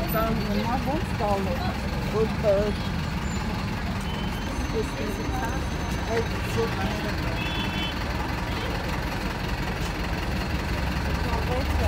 And I want garlic. Good bird. This is